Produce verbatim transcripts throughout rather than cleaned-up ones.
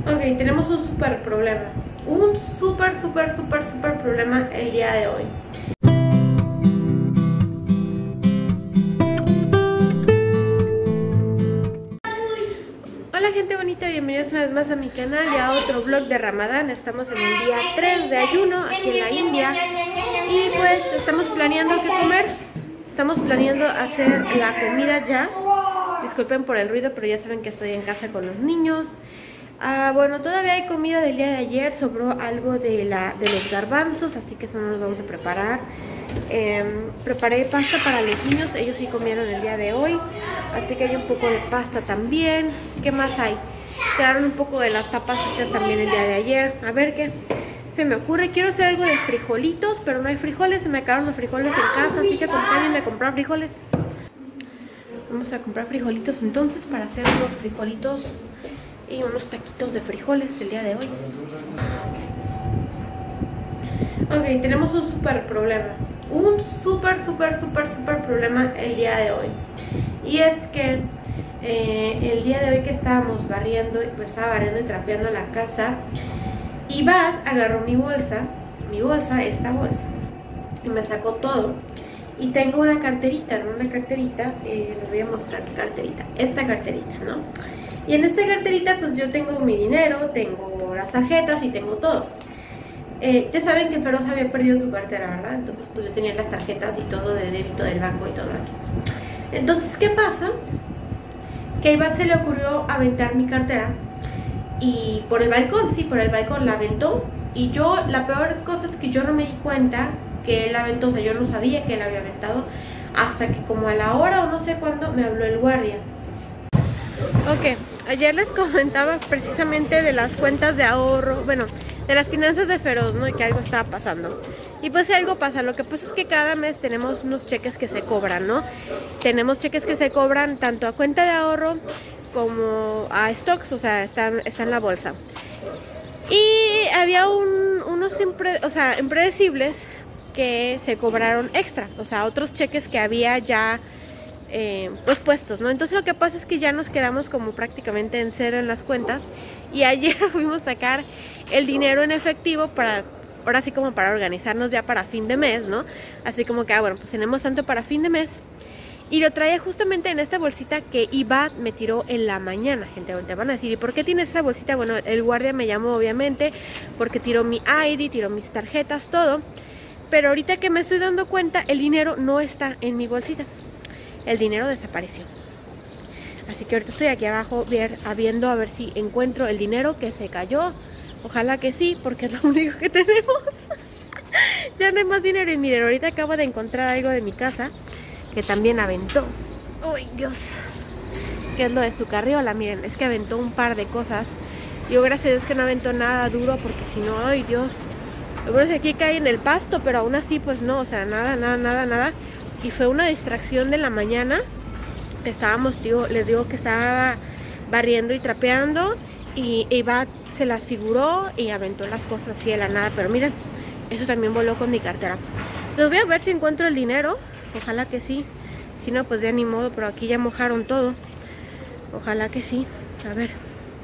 Ok, tenemos un súper problema. Un súper, súper, súper, súper problema el día de hoy. Hola gente bonita, bienvenidos una vez más a mi canal y a otro vlog de Ramadán. Estamos en el día tres de ayuno aquí en la India. Y pues estamos planeando qué comer. Estamos planeando hacer la comida ya. Disculpen por el ruido, pero ya saben que estoy en casa con los niños. Ah, bueno, todavía hay comida del día de ayer. Sobró algo de, la, de los garbanzos, así que eso no los vamos a preparar. eh, Preparé pasta para los niños, ellos sí comieron el día de hoy. Así que hay un poco de pasta también. ¿Qué más hay? Quedaron un poco de las papas fritas también el día de ayer. A ver qué se me ocurre. Quiero hacer algo de frijolitos, pero no hay frijoles. Se me acabaron los frijoles en casa, así que acompáñenme a comprar frijoles. Vamos a comprar frijolitos entonces para hacer unos frijolitos y unos taquitos de frijoles el día de hoy. Ok, tenemos un súper problema. Un súper, súper, súper, súper problema el día de hoy. Y es que eh, el día de hoy que estábamos barriendo, pues estaba barriendo y trapeando la casa, Iván agarró mi bolsa, mi bolsa, esta bolsa, y me sacó todo. Y tengo una carterita, ¿no? Una carterita, eh, les voy a mostrar mi carterita, esta carterita, ¿no? Y en esta carterita pues yo tengo mi dinero, tengo las tarjetas y tengo todo. Eh, ya saben que Feroz había perdido su cartera, ¿verdad? Entonces pues yo tenía las tarjetas y todo de débito del banco y todo aquí. Entonces, ¿qué pasa? Que a Iván se le ocurrió aventar mi cartera y por el balcón, sí, por el balcón la aventó. Y yo, la peor cosa es que yo no me di cuenta que él aventó, o sea, yo no sabía que él había aventado hasta que como a la hora o no sé cuándo me habló el guardia. Ok, ayer les comentaba precisamente de las cuentas de ahorro, bueno, de las finanzas de Feroz, ¿no? Y que algo estaba pasando. Y pues si algo pasa, lo que pasa es que cada mes tenemos unos cheques que se cobran, ¿no? Tenemos cheques que se cobran tanto a cuenta de ahorro como a stocks, o sea, está, está en la bolsa. Y había un, unos impre, o sea, impredecibles que se cobraron extra, o sea, otros cheques que había ya eh, pues puestos, ¿no? Entonces lo que pasa es que ya nos quedamos como prácticamente en cero en las cuentas. Y ayer fuimos a sacar el dinero en efectivo para, ahora sí como para organizarnos ya para fin de mes, ¿no? Así como que, ah, bueno, pues tenemos tanto para fin de mes. Y lo traía justamente en esta bolsita que Iván me tiró en la mañana. Gente, te van a decir, ¿y por qué tienes esa bolsita? Bueno, el guardia me llamó obviamente porque tiró mi I D, tiró mis tarjetas, todo. Pero ahorita que me estoy dando cuenta, el dinero no está en mi bolsita. El dinero desapareció. Así que ahorita estoy aquí abajo ver, viendo a ver si encuentro el dinero que se cayó. Ojalá que sí, porque es lo único que tenemos. Ya no hay más dinero. Y miren, ahorita acabo de encontrar algo de mi casa que también aventó. ¡Uy, Dios! ¿Qué es lo de su carriola? Miren, es que aventó un par de cosas. Yo gracias a Dios que no aventó nada duro, porque si no, ¡ay, Dios! Lo bueno es que aquí cae en el pasto, pero aún así pues no, o sea, nada, nada, nada, nada. Y fue una distracción de la mañana. Estábamos, tío, les digo que estaba barriendo y trapeando y Eva se las figuró y aventó las cosas así de la nada. Pero miren, eso también voló con mi cartera. Entonces voy a ver si encuentro el dinero. Ojalá que sí. Si no, pues ya ni modo, pero aquí ya mojaron todo. Ojalá que sí. A ver.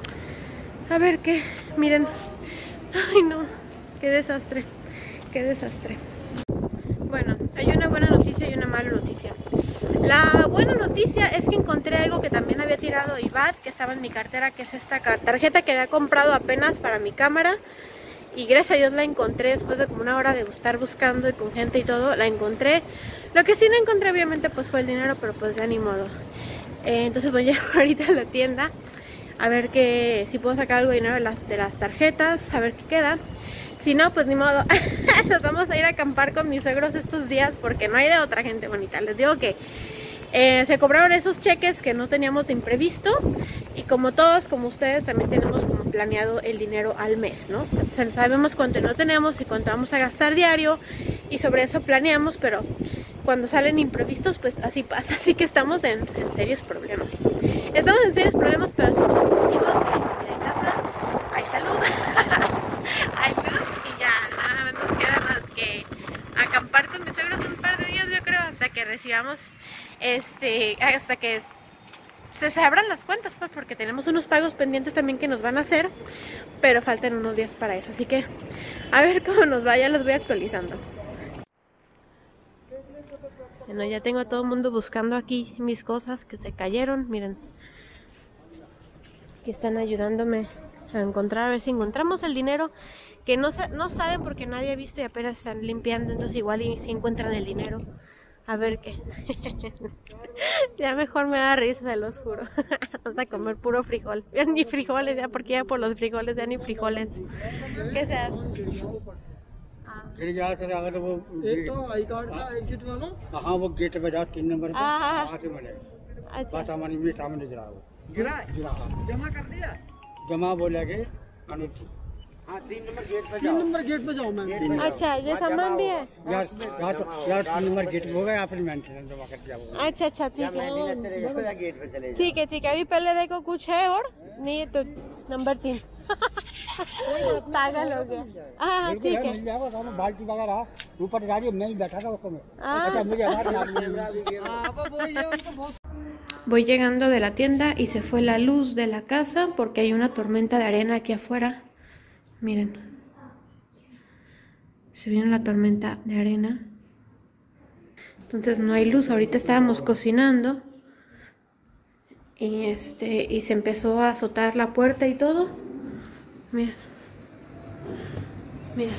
A ver qué. Miren. Ay, no. Qué desastre. Qué desastre. Bueno, hay una buena noticia y una mala noticia. La buena noticia es que encontré algo que también había tirado Iván, que estaba en mi cartera, que es esta tarjeta que había comprado apenas para mi cámara. Y gracias a Dios la encontré después de como una hora de estar buscando y con gente y todo, la encontré. Lo que sí no encontré obviamente pues fue el dinero, pero pues ya ni modo. Eh, entonces voy a ir ahorita a la tienda a ver que, si puedo sacar algo de dinero de las, de las tarjetas, a ver qué queda. Si no, pues ni modo. Nos vamos a ir a acampar con mis suegros estos días porque no hay de otra, gente bonita. Les digo que eh, se cobraron esos cheques que no teníamos de imprevisto. Y como todos, como ustedes, también tenemos como planeado el dinero al mes, ¿no? O sea, sabemos cuánto no tenemos y cuánto vamos a gastar diario. Y sobre eso planeamos, pero cuando salen imprevistos, pues así pasa. Así que estamos en, en serios problemas. Estamos en serios problemas, pero somos positivos. Hay comida en casa, hay salud, hay luz y ya nada nos queda más que acampar con mis suegros un par de días, yo creo, hasta que recibamos, este, hasta que se, se abran las cuentas, pues, porque tenemos unos pagos pendientes también que nos van a hacer, pero faltan unos días para eso, así que a ver cómo nos va, ya los voy actualizando. Bueno, ya tengo a todo el mundo buscando aquí mis cosas que se cayeron, miren, que están ayudándome a encontrar, a ver si encontramos el dinero, que no, no saben porque nadie ha visto y apenas están limpiando, entonces igual y si encuentran el dinero. A ver qué. Ya mejor me da risa, se los juro. Vamos a comer puro frijol. Ya ni frijoles, ya porque ya por los frijoles, ya ni frijoles. ¿Qué se hace? हाँ वो गेट पे जाओ तीन नंबर पे Ah, आके मिले अच्छा बात हमारी भी सामने गिरा वो गिरा गिरा जमा कर दिया जमा बोले के अनुठी हाँ तीन नंबर गेट पे तीन जाओ नंबर गेट पे जाओ मैम अच्छा, ये सामान भी है। यार यार तो यार तीन नंबर गेट पे होगा या फिर मेंटेनेंस जमा कर दिया होगा अच्छा अच्छा, ठीक है गेट पे चले ठीक है ठीक है। अभी पहले देखो कुछ है और नहीं तो नंबर तीन पागल हो गया। हाँ बिल्कुल ठीक है, है। मिल जाएगा सामने बाल्टी वगैरह ऊपर गाड़ी मैं ही बैठा था उसमें Ah. अच्छा मुझे आवाज Voy llegando de la tienda y se fue la luz de la casa porque hay una tormenta de arena aquí afuera. Miren. Se viene la tormenta de arena. Entonces no hay luz. Ahorita estábamos cocinando. Y este y se empezó a azotar la puerta y todo. Miren. Miren.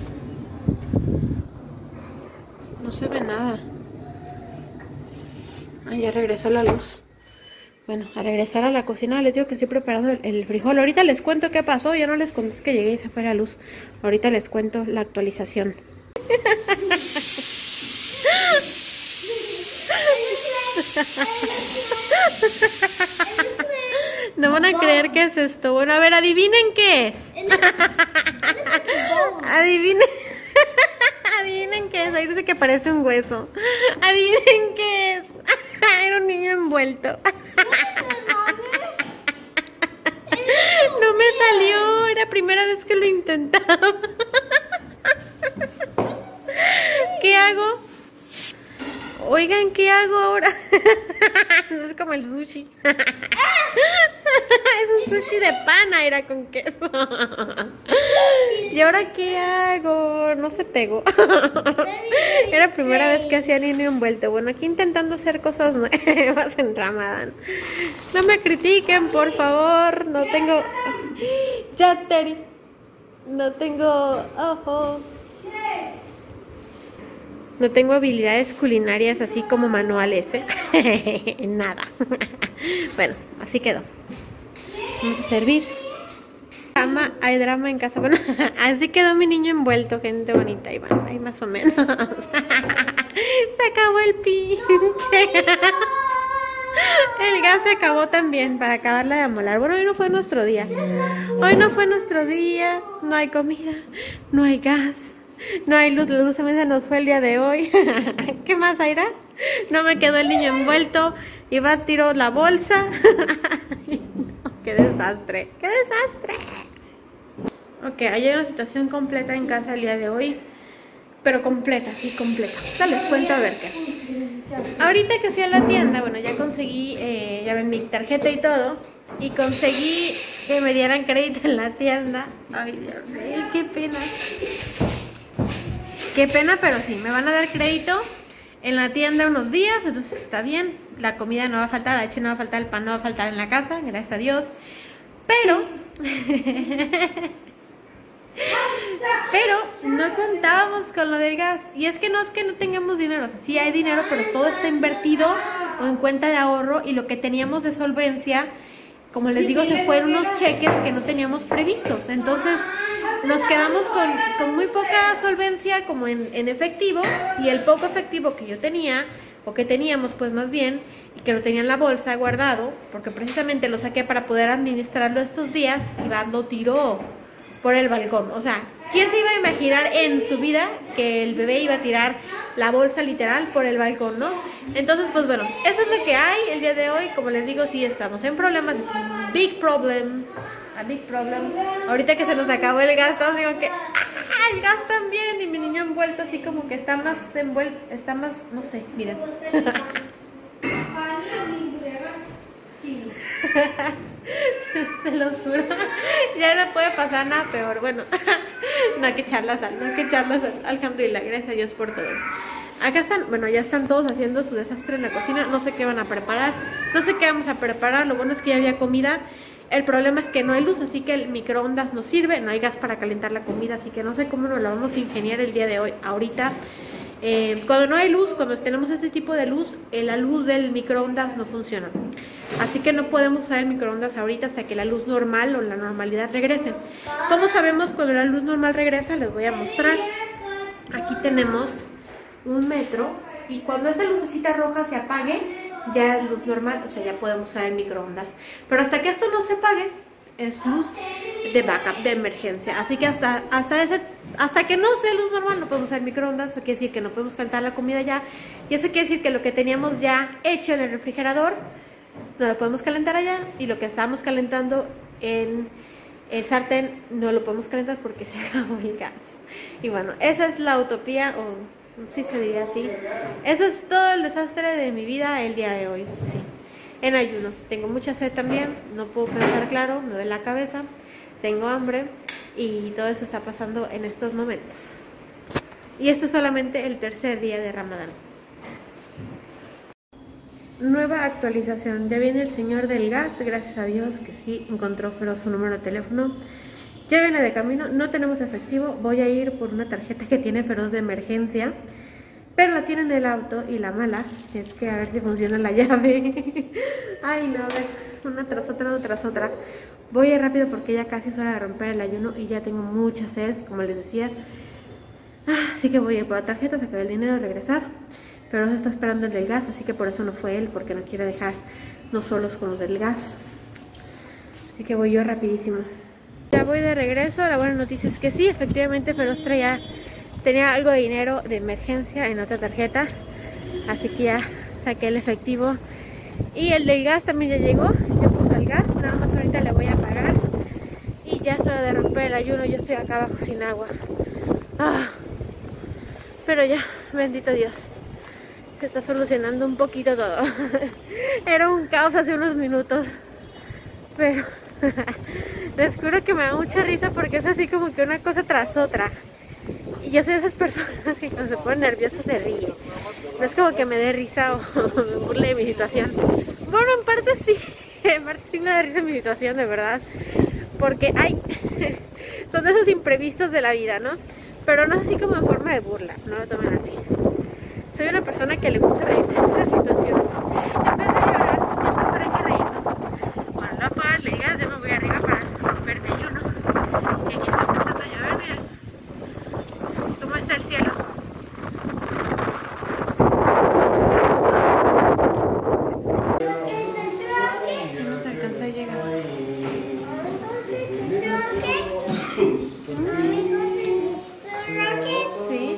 No se ve nada. Ah, ya regresó la luz. Bueno, a regresar a la cocina les digo que estoy preparando el, el frijol. Ahorita les cuento qué pasó. Ya no les conté, es que llegué y se fue la luz. Ahorita les cuento la actualización. No van a creer qué es esto. Bueno, a ver, adivinen qué es. Adivinen. Adivinen qué es. Ahí dice que parece un hueso. Adivinen qué es. Era un niño envuelto. No me salió. Era la primera vez que lo intentaba. ¿Qué hago? Oigan, ¿qué hago ahora? No es como el sushi. Es un sushi de pana, era con queso. ¿Y ahora qué hago? No se pegó. Era la primera vez que hacía niño envuelto. Bueno, aquí intentando hacer cosas nuevas en Ramadán. No me critiquen, por favor. No tengo... Ya, Terry. No tengo... Ojo. No tengo habilidades culinarias así como manuales, ¿eh? Nada. Bueno, así quedó. Vamos a servir. Drama, hay drama en casa. Bueno, así quedó mi niño envuelto, gente bonita. Ahí va, ahí más o menos. Se acabó el pinche. El gas se acabó también para acabarla de amolar. Bueno, hoy no fue nuestro día. Hoy no fue nuestro día. No hay comida, no hay gas. No hay luz, la luz también se nos fue el día de hoy. ¿Qué más, Aira? No me quedó el niño envuelto. Iba a tirar la bolsa. No, ¡qué desastre! ¡Qué desastre! Ok, hay una situación completa en casa el día de hoy. Pero completa, sí, completa. Ya les cuento a ver qué. Ahorita que fui a la tienda, bueno, ya conseguí, eh, ya ven mi tarjeta y todo. Y conseguí que me dieran crédito en la tienda. Ay, Dios mío, qué pena. Qué pena, pero sí, me van a dar crédito en la tienda unos días, entonces está bien. La comida no va a faltar, la leche no va a faltar, el pan no va a faltar en la casa, gracias a Dios. Pero, pero no contábamos con lo del gas. Y es que no es que no tengamos dinero, o sea, sí hay dinero, pero todo está invertido o en cuenta de ahorro. Y lo que teníamos de solvencia, como les digo, se fueron unos cheques que no teníamos previstos. Entonces nos quedamos con, con muy poca solvencia como en, en efectivo, y el poco efectivo que yo tenía, o que teníamos pues más bien, y que lo tenía en la bolsa guardado, porque precisamente lo saqué para poder administrarlo estos días, Iván lo tiró por el balcón. O sea, ¿quién se iba a imaginar en su vida que el bebé iba a tirar la bolsa literal por el balcón, no? Entonces, pues bueno, eso es lo que hay el día de hoy. Como les digo, sí estamos en problemas, es un big problem. A big problem. Ahorita que se nos acabó el gas, estamos digo que ¡ah! El gas también. Y mi niño envuelto así como que está más envuelto, está más, no sé, miren. Te lo juro. Ya no puede pasar nada peor. Bueno, no hay que echar la sal, no hay que echar la sal. Alhamdulillah, gracias a Dios por todo. Acá están, bueno, ya están todos haciendo su desastre en la cocina. No sé qué van a preparar, no sé qué vamos a preparar. Lo bueno es que ya había comida. El problema es que no hay luz, así que el microondas no sirve. No hay gas para calentar la comida, así que no sé cómo nos la vamos a ingeniar el día de hoy. Ahorita, eh, cuando no hay luz, cuando tenemos este tipo de luz, eh, la luz del microondas no funciona. Así que no podemos usar el microondas ahorita hasta que la luz normal o la normalidad regrese. ¿Cómo sabemos cuando la luz normal regresa? Les voy a mostrar. Aquí tenemos un metro y cuando esa lucecita roja se apague, ya es luz normal, o sea, ya podemos usar el microondas. Pero hasta que esto no se apague, es luz de backup, de emergencia. Así que hasta, hasta, ese, hasta que no sea luz normal no podemos usar el microondas. Eso quiere decir que no podemos calentar la comida ya. Y eso quiere decir que lo que teníamos ya hecho en el refrigerador no lo podemos calentar allá, y lo que estábamos calentando en el sartén no lo podemos calentar porque se acabó el gas. Y bueno, esa es la utopía, o sí se diría así. Eso es todo el desastre de mi vida el día de hoy. Sí, en ayuno. Tengo mucha sed también, no puedo pensar claro, me duele la cabeza, tengo hambre y todo eso está pasando en estos momentos. Y esto es solamente el tercer día de Ramadán. Nueva actualización, ya viene el señor del gas, gracias a Dios que sí encontró Feroz su número de teléfono. Ya viene de camino, no tenemos efectivo, voy a ir por una tarjeta que tiene Feroz de emergencia, pero la tiene en el auto y la mala es que a ver si funciona la llave. Ay no, a ver, una tras otra, una tras otra. Voy a ir rápido porque ya casi es hora de romper el ayuno y ya tengo mucha sed, como les decía. Así que voy a ir por la tarjeta, sacar el dinero, regresar. Pero se está esperando el del gas, así que por eso no fue él, porque no quiere dejarnos solos con los del gas. Así que voy yo rapidísimo. Ya voy de regreso. La buena noticia es que sí, efectivamente Feroz traía, tenía algo de dinero de emergencia en otra tarjeta. Así que ya saqué el efectivo. Y el del gas también ya llegó, ya puso el gas, nada más ahorita le voy a pagar. Y ya es hora de romper el ayuno, yo estoy acá abajo sin agua. Ah, pero ya, bendito Dios. Se está solucionando un poquito todo. Era un caos hace unos minutos, pero les juro que me da mucha risa porque es así como que una cosa tras otra. Y yo soy de esas personas que cuando se ponen nerviosas se ríe. No es como que me dé risa o me burle de mi situación. Bueno, en parte sí, en parte sí me da risa mi situación, de verdad. Porque hay, son de esos imprevistos de la vida, ¿no? Pero no así como en forma de burla, no lo tomen así. Soy una persona que le gusta reírse en esas situaciones. En vez de llorar, mejor hay que reírnos. Bueno, no puedo darle gas, ya me voy arriba para romper mi ayuno. Y aquí está empezando a llover, miren. ¿Cómo está el cielo? No se alcanzó a llegar. Sí.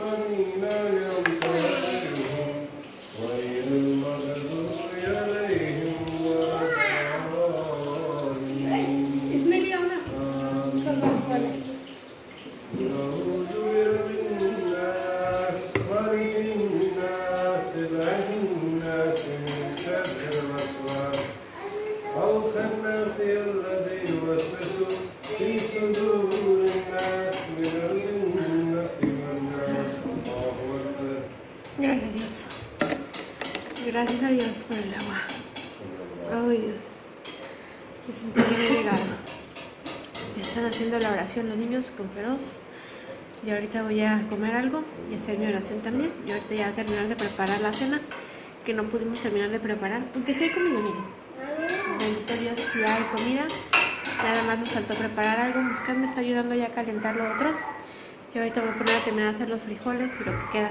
Gracias a Dios. Gracias a Dios por el agua. Oh Dios. Me sentí que no llegaba. Ya están haciendo la oración los niños con Feroz. Y ahorita voy a comer algo y hacer mi oración también. Y ahorita ya terminar de preparar la cena, que no pudimos terminar de preparar. Aunque sí hay comida, miren. Bendito Dios, ya hay comida. Nada más nos faltó preparar algo. Buscar me está ayudando ya a calentar lo otro. Y ahorita voy a poner a terminar de hacer los frijoles y lo que queda.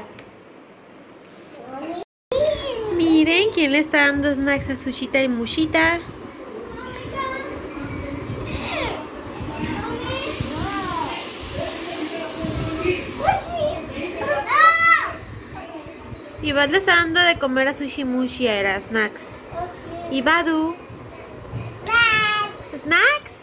Miren quién le está dando snacks a Sushita y Mushita. Y Bad le está dando de comer a Sushi Mushi, era snacks. Y Badu. Snacks.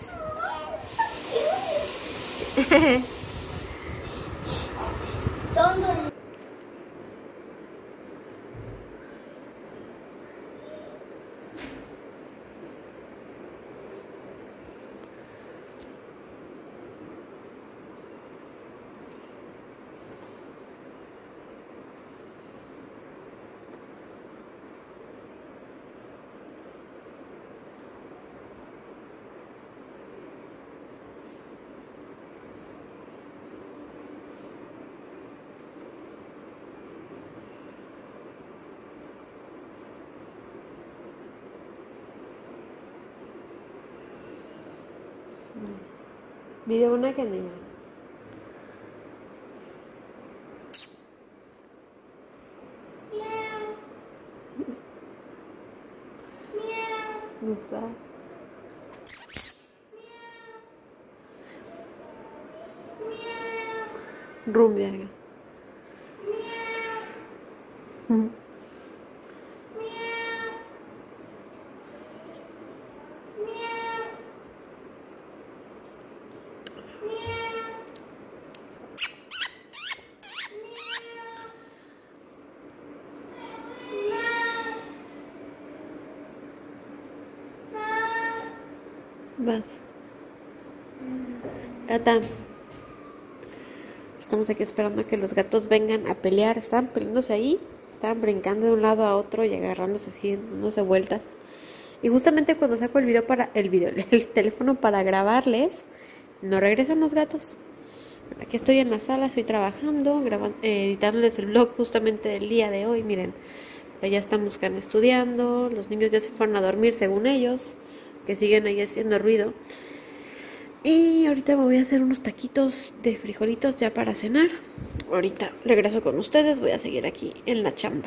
Video una que anima. No está. Rumbia. Vas. Gata. Estamos aquí esperando a que los gatos vengan a pelear. Estaban peleándose ahí. Estaban brincando de un lado a otro y agarrándose así, dándose vueltas. Y justamente cuando saco el video para el video, el teléfono para grabarles, no regresan los gatos. Bueno, aquí estoy en la sala, estoy trabajando, grabando, eh, editándoles el vlog justamente del día de hoy. Miren, ya estamos acá estudiando. Los niños ya se fueron a dormir según ellos, que siguen ahí haciendo ruido. Y ahorita me voy a hacer unos taquitos de frijolitos ya para cenar. Ahorita regreso con ustedes, voy a seguir aquí en la chamba.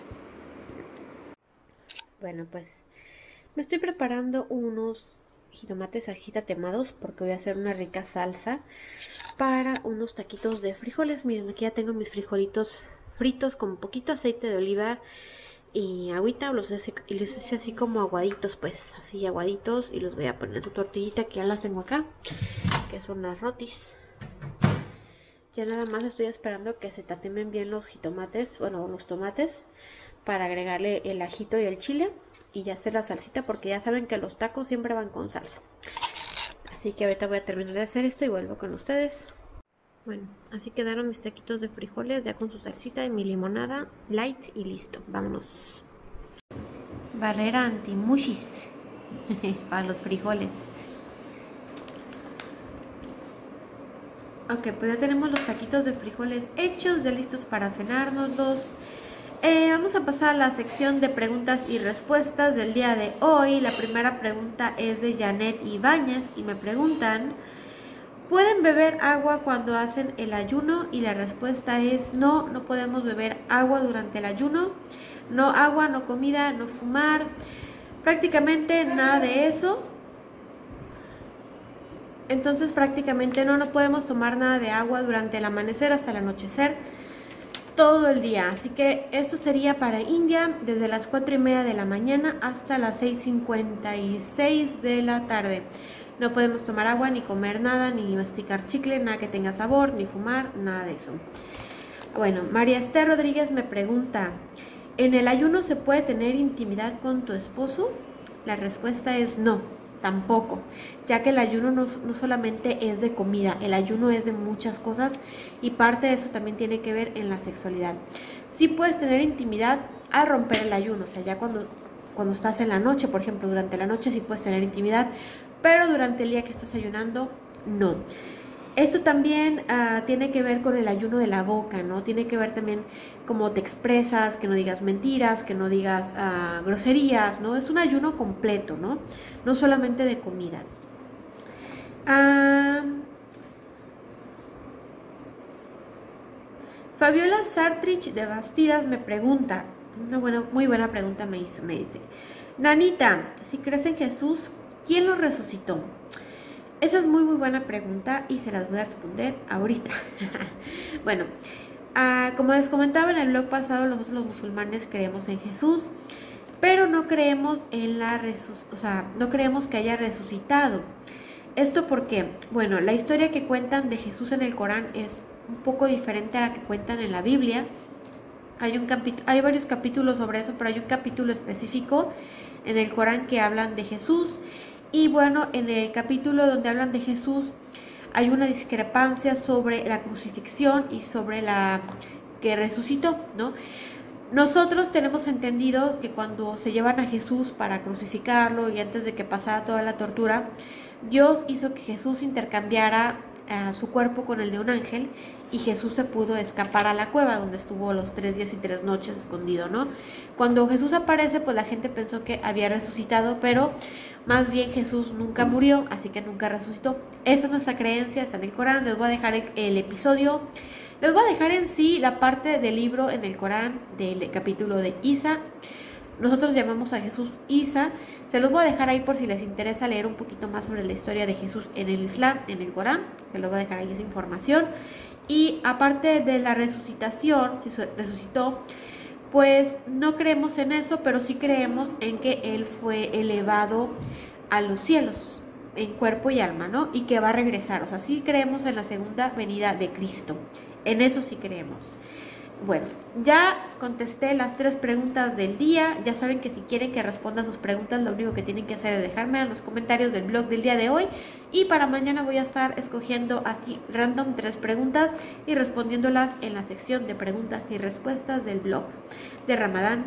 Bueno, pues me estoy preparando unos jitomates ajitatemados porque voy a hacer una rica salsa para unos taquitos de frijoles. Miren, aquí ya tengo mis frijolitos fritos con un poquito aceite de oliva y agüita, los hice, y los hice así como aguaditos, pues así aguaditos, y los voy a poner en su tortillita que ya las tengo acá, que son las rotis. Ya nada más estoy esperando que se tatemen bien los jitomates, bueno, los tomates, para agregarle el ajito y el chile y ya hacer la salsita, porque ya saben que los tacos siempre van con salsa. Así que ahorita voy a terminar de hacer esto y vuelvo con ustedes. Bueno, así quedaron mis taquitos de frijoles ya con su salsita y mi limonada light y listo. Vámonos. Barrera anti-mushis para los frijoles. Ok, pues ya tenemos los taquitos de frijoles hechos, ya listos para cenárnoslos. Eh, vamos a pasar a la sección de preguntas y respuestas del día de hoy. La primera pregunta es de Janet Ibáñez y me preguntan: ¿pueden beber agua cuando hacen el ayuno? Y la respuesta es no, no podemos beber agua durante el ayuno. No agua, no comida, no fumar, prácticamente nada de eso. Entonces prácticamente no, no podemos tomar nada de agua durante el amanecer hasta el anochecer, todo el día. Así que esto sería para India desde las cuatro y media de la mañana hasta las seis cincuenta y seis de la tarde. No podemos tomar agua, ni comer nada, ni masticar chicle, nada que tenga sabor, ni fumar, nada de eso. Bueno, María Esther Rodríguez me pregunta: ¿en el ayuno se puede tener intimidad con tu esposo? La respuesta es no, tampoco, ya que el ayuno no, no solamente es de comida, el ayuno es de muchas cosas y parte de eso también tiene que ver en la sexualidad. Sí puedes tener intimidad al romper el ayuno, o sea, ya cuando, cuando estás en la noche, por ejemplo, durante la noche sí puedes tener intimidad, pero durante el día que estás ayunando, no. Esto también uh, tiene que ver con el ayuno de la boca, ¿no? Tiene que ver también cómo te expresas, que no digas mentiras, que no digas uh, groserías, ¿no? Es un ayuno completo, ¿no? No solamente de comida. Uh, Fabiola Sartrich de Bastidas me pregunta, una buena, muy buena pregunta me hizo, me dice: Nanita, si crees en Jesús, ¿quién lo resucitó? Esa es muy muy buena pregunta y se las voy a responder ahorita. Bueno, uh, como les comentaba en el blog pasado, nosotros los musulmanes creemos en Jesús, pero no creemos en la resuc- o sea, no creemos que haya resucitado. ¿Esto por qué? Bueno, la historia que cuentan de Jesús en el Corán es un poco diferente a la que cuentan en la Biblia. Hay, un capi- hay varios capítulos sobre eso, pero hay un capítulo específico en el Corán que hablan de Jesús. Y bueno, en el capítulo donde hablan de Jesús hay una discrepancia sobre la crucifixión y sobre la que resucitó, ¿no? Nosotros tenemos entendido que cuando se llevan a Jesús para crucificarlo y antes de que pasara toda la tortura, Dios hizo que Jesús intercambiara uh, su cuerpo con el de un ángel y Jesús se pudo escapar a la cueva donde estuvo los tres días y tres noches escondido, ¿no? Cuando Jesús aparece, pues la gente pensó que había resucitado, pero más bien Jesús nunca murió, así que nunca resucitó. Esa es nuestra creencia, está en el Corán. Les voy a dejar el, el episodio, les voy a dejar en sí la parte del libro en el Corán del capítulo de Isa. Nosotros llamamos a Jesús Isa. Se los voy a dejar ahí por si les interesa leer un poquito más sobre la historia de Jesús en el Islam, en el Corán. Se los voy a dejar ahí esa información. Y aparte de la resucitación, si resucitó, pues no creemos en eso, pero sí creemos en que Él fue elevado a los cielos, en cuerpo y alma, ¿no? Y que va a regresar. O sea, sí creemos en la segunda venida de Cristo. En eso sí creemos. Bueno, ya contesté las tres preguntas del día. Ya saben que si quieren que responda sus preguntas, lo único que tienen que hacer es dejarme en los comentarios del blog del día de hoy. Y para mañana voy a estar escogiendo así random tres preguntas y respondiéndolas en la sección de preguntas y respuestas del blog de Ramadán.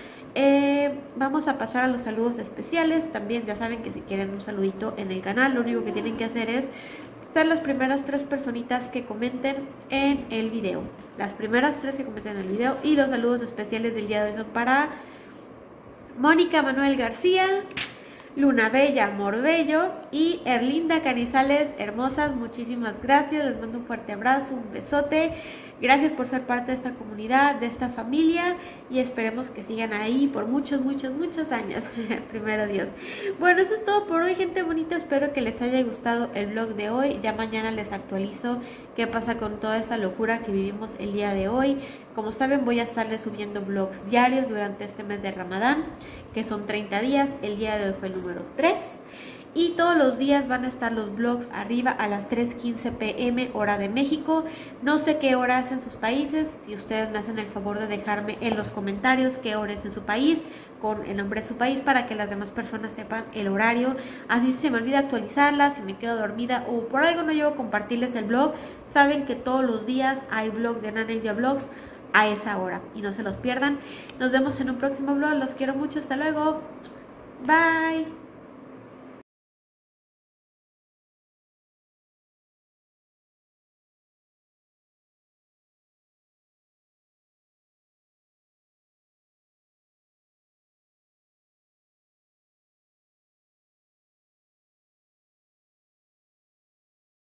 Eh, vamos a pasar a los saludos especiales. También ya saben que si quieren un saludito en el canal, lo único que tienen que hacer es ser las primeras tres personitas que comenten en el video. Las primeras tres que comenten en el video. Y los saludos especiales del día de hoy son para Mónica Manuel García, Luna Bella Morbello y Erlinda Canizales. Hermosas, muchísimas gracias. Les mando un fuerte abrazo, un besote. Gracias por ser parte de esta comunidad, de esta familia, y esperemos que sigan ahí por muchos, muchos, muchos años. Primero Dios. Bueno, eso es todo por hoy, gente bonita. Espero que les haya gustado el vlog de hoy. Ya mañana les actualizo qué pasa con toda esta locura que vivimos el día de hoy. Como saben, voy a estarles subiendo vlogs diarios durante este mes de Ramadán, que son treinta días. El día de hoy fue el número tres. Y todos los días van a estar los vlogs arriba a las tres quince p m hora de México. No sé qué hora es en sus países. Si ustedes me hacen el favor de dejarme en los comentarios qué hora es en su país, con el nombre de su país, para que las demás personas sepan el horario. Así si se me olvida actualizarla, si me quedo dormida o por algo no llego a compartirles el vlog, saben que todos los días hay vlog de Nana India Vlogs a esa hora. Y no se los pierdan. Nos vemos en un próximo vlog. Los quiero mucho. Hasta luego. Bye.